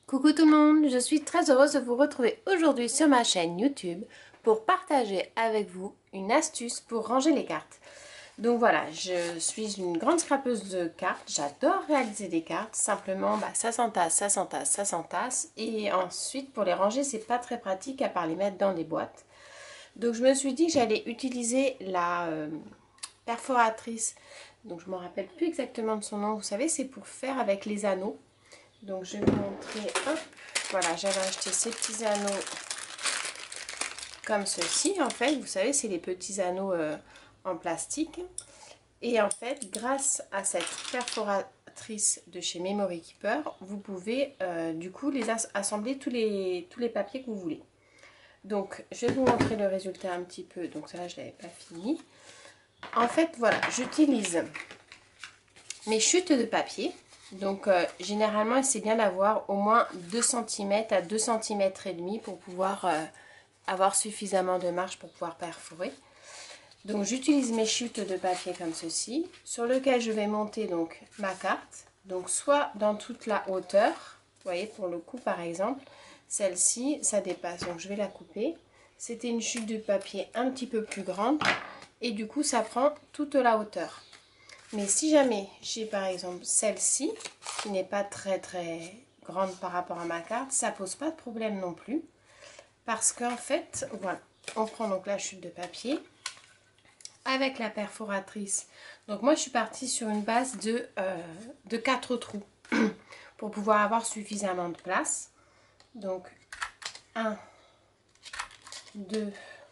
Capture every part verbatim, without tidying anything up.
Coucou tout le monde, je suis très heureuse de vous retrouver aujourd'hui sur ma chaîne YouTube pour partager avec vous une astuce pour ranger les cartes. Donc voilà, je suis une grande scrapeuse de cartes, j'adore réaliser des cartes, simplement bah, ça s'entasse, ça s'entasse, ça s'entasse et ensuite pour les ranger c'est pas très pratique à part les mettre dans des boîtes. Donc je me suis dit que j'allais utiliser la euh, perforatrice, donc je ne me rappelle plus exactement de son nom, vous savez c'est pour faire avec les anneaux. Donc je vais vous montrer, hop, voilà, j'avais acheté ces petits anneaux comme ceci en fait, vous savez c'est les petits anneaux euh, en plastique. Et en fait grâce à cette perforatrice de chez Memory Keeper, vous pouvez euh, du coup les as assembler tous les, tous les papiers que vous voulez. Donc je vais vous montrer le résultat un petit peu, donc ça là je ne l'avais pas fini. En fait voilà, j'utilise mes chutes de papier. Donc euh, généralement c'est bien d'avoir au moins deux centimètres à deux centimètres et demi pour pouvoir euh, avoir suffisamment de marge pour pouvoir perforer. Donc j'utilise mes chutes de papier comme ceci, sur lequel je vais monter donc ma carte, donc soit dans toute la hauteur, vous voyez pour le coup par exemple, celle-ci ça dépasse, donc je vais la couper. C'était une chute de papier un petit peu plus grande et du coup ça prend toute la hauteur. Mais si jamais j'ai par exemple celle-ci, qui n'est pas très très grande par rapport à ma carte, ça pose pas de problème non plus. Parce qu'en fait, voilà, on prend donc la chute de papier avec la perforatrice. Donc moi je suis partie sur une base de, euh, de quatre trous pour pouvoir avoir suffisamment de place. Donc un, deux,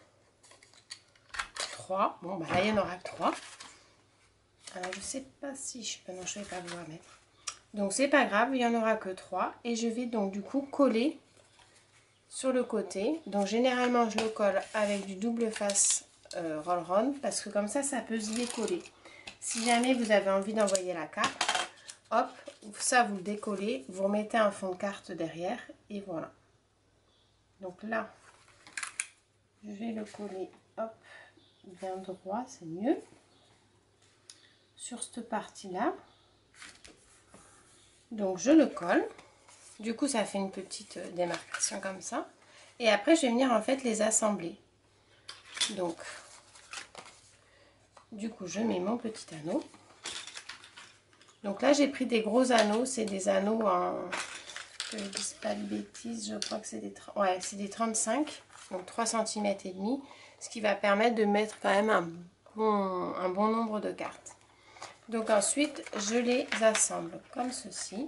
trois. Bon bah là il n'y en aura que trois. Alors je sais pas si je... Non, je ne vais pas pouvoir mettre. Donc c'est pas grave, il n'y en aura que trois. Et je vais donc du coup coller sur le côté. Donc généralement je le colle avec du double face euh, roll-on parce que comme ça ça peut se décoller. Si jamais vous avez envie d'envoyer la carte, hop, ça vous le décollez, vous remettez un fond de carte derrière et voilà. Donc là, je vais le coller, hop, bien droit, c'est mieux. Sur cette partie-là. Donc je le colle. Du coup ça fait une petite démarcation comme ça. Et après je vais venir en fait les assembler. Donc du coup je mets mon petit anneau. Donc là j'ai pris des gros anneaux. C'est des anneaux en... que je ne dise pas de bêtises. Je crois que c'est des, ouais, c'est des trente-cinq. Donc trois centimètres et demi. Ce qui va permettre de mettre quand même un bon, un bon nombre de cartes. Donc ensuite, je les assemble comme ceci.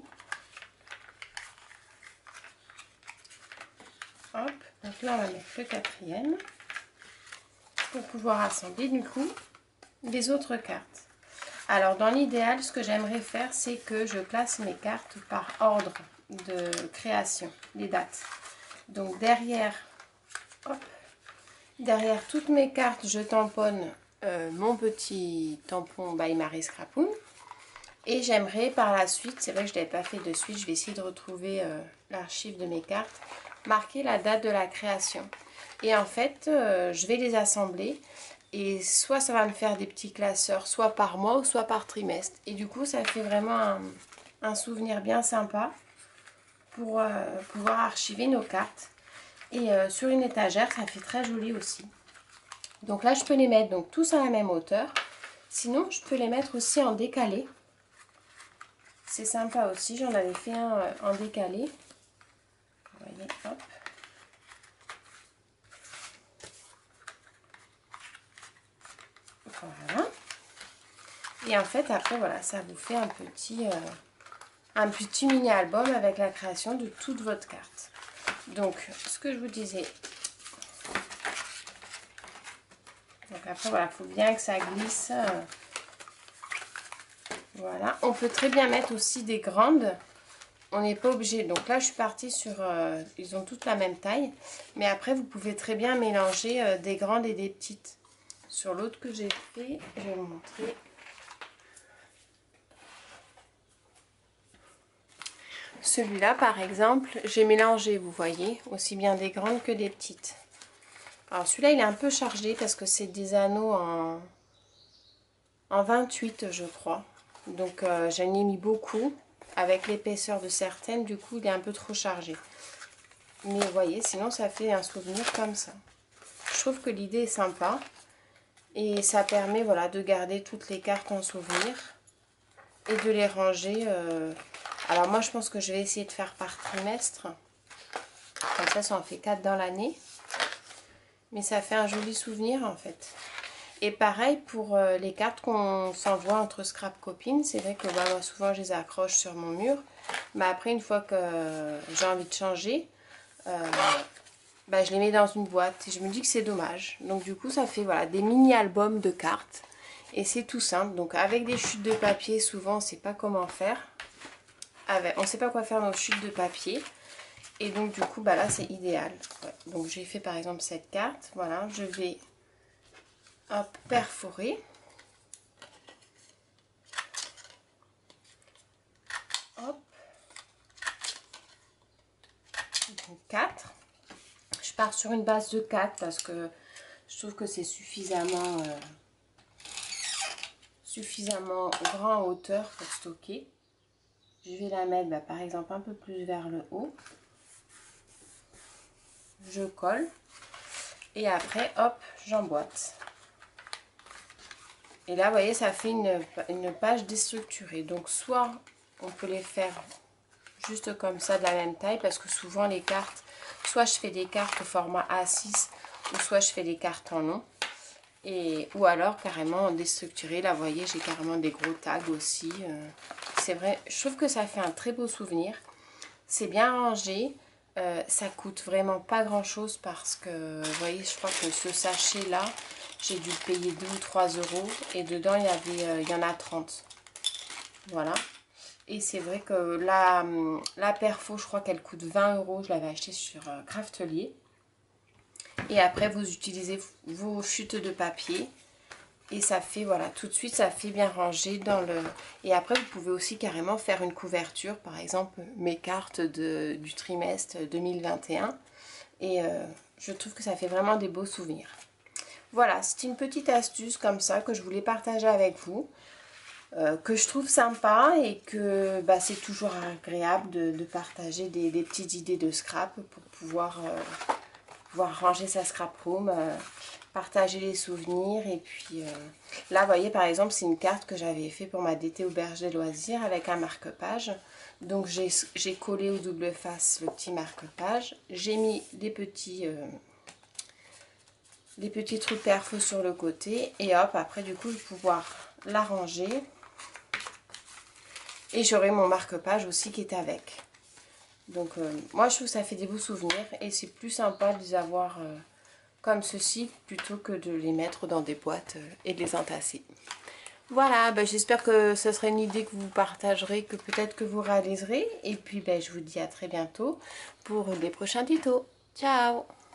Hop, donc là on va mettre le quatrième pour pouvoir assembler du coup les autres cartes. Alors dans l'idéal, ce que j'aimerais faire, c'est que je classe mes cartes par ordre de création, les dates. Donc derrière, hop, derrière toutes mes cartes, je tamponne euh, mon petit tampon by Marie Scrapoon. Et j'aimerais par la suite, c'est vrai que je ne l'avais pas fait de suite, je vais essayer de retrouver euh, l'archive de mes cartes, marquer la date de la création. Et en fait, euh, je vais les assembler et soit ça va me faire des petits classeurs, soit par mois ou soit par trimestre. Et du coup, ça fait vraiment un, un souvenir bien sympa pour euh, pouvoir archiver nos cartes. Et euh, sur une étagère, ça fait très joli aussi. Donc là, je peux les mettre donc tous à la même hauteur. Sinon, je peux les mettre aussi en décalé. C'est sympa aussi, j'en avais fait un euh, en décalé. Vous voyez, hop. Voilà. Et en fait, après, voilà, ça vous fait un petit, euh, un petit mini album avec la création de toute votre carte. Donc, ce que je vous disais. Donc après, voilà, il faut bien que ça glisse. Euh, voilà. On peut très bien mettre aussi des grandes. On n'est pas obligé. Donc là, je suis partie sur... Euh, ils ont toutes la même taille. Mais après, vous pouvez très bien mélanger euh, des grandes et des petites. Sur l'autre que j'ai fait, je vais vous montrer. Celui-là, par exemple, j'ai mélangé, vous voyez, aussi bien des grandes que des petites. Alors celui-là, il est un peu chargé parce que c'est des anneaux en, en vingt-huit, je crois. Donc euh, j'en ai mis beaucoup. avec l'épaisseur de certaines, du coup il est un peu trop chargé. Mais vous voyez, sinon ça fait un souvenir comme ça. Je trouve que l'idée est sympa. Et ça permet, voilà, de garder toutes les cartes en souvenir. Et de les ranger. Euh... Alors moi je pense que je vais essayer de faire par trimestre. Comme ça, ça en fait quatre dans l'année. Mais ça fait un joli souvenir en fait. Et pareil pour euh, les cartes qu'on s'envoie entre scrap copines. C'est vrai que bah, moi souvent je les accroche sur mon mur. Mais après une fois que euh, j'ai envie de changer, euh, bah, je les mets dans une boîte. Et je me dis que c'est dommage. Donc du coup ça fait voilà, des mini albums de cartes. Et c'est tout simple. Donc avec des chutes de papier, souvent on ne sait pas comment faire. Avec, on ne sait pas quoi faire dans nos chutes de papier. Et donc du coup bah là c'est idéal. Ouais. Donc j'ai fait par exemple cette carte. Voilà, je vais hop, perforer. Hop. Donc quatre. Je pars sur une base de quatre parce que je trouve que c'est suffisamment euh, suffisamment grand en hauteur pour stocker. Je vais la mettre bah, par exemple un peu plus vers le haut. Je colle. Et après, hop, j'emboîte. Et là, vous voyez, ça fait une, une page déstructurée. Donc, soit on peut les faire juste comme ça, de la même taille, parce que souvent, les cartes, soit je fais des cartes au format A six, ou soit je fais des cartes en long. Et, ou alors, carrément déstructuré. Là, vous voyez, j'ai carrément des gros tags aussi. Euh, c'est vrai, je trouve que ça fait un très beau souvenir. C'est bien rangé. Euh, ça coûte vraiment pas grand chose parce que vous voyez, je crois que ce sachet là j'ai dû le payer deux ou trois euros et dedans il y avait euh, il y en a trente. Voilà. Et c'est vrai que la, la perfo, je crois qu'elle coûte vingt euros. Je l'avais acheté sur euh, Craftelier. Et après vous utilisez vos chutes de papier. Et ça fait, voilà, tout de suite, ça fait bien rangé dans le... Et après, vous pouvez aussi carrément faire une couverture. Par exemple, mes cartes de, du trimestre deux mille vingt et un. Et euh, je trouve que ça fait vraiment des beaux souvenirs. Voilà, c'est une petite astuce comme ça que je voulais partager avec vous. Euh, que je trouve sympa et que bah, c'est toujours agréable de, de partager des, des petites idées de scrap pour pouvoir, euh, pouvoir ranger sa scrap room. Euh, partager les souvenirs. Et puis euh, là vous voyez par exemple c'est une carte que j'avais fait pour ma D T auberge des loisirs avec un marque-page. Donc j'ai collé au double face le petit marque-page, j'ai mis des petits euh, des petits trous de perfo sur le côté et hop, après du coup je vais pouvoir la ranger et j'aurai mon marque-page aussi qui est avec. Donc euh, moi je trouve que ça fait des beaux souvenirs et c'est plus sympa de les avoir euh, comme ceci plutôt que de les mettre dans des boîtes et de les entasser. Voilà, ben j'espère que ce sera une idée que vous partagerez, que peut-être que vous réaliserez. Et puis ben, je vous dis à très bientôt pour des prochains tutos. Ciao!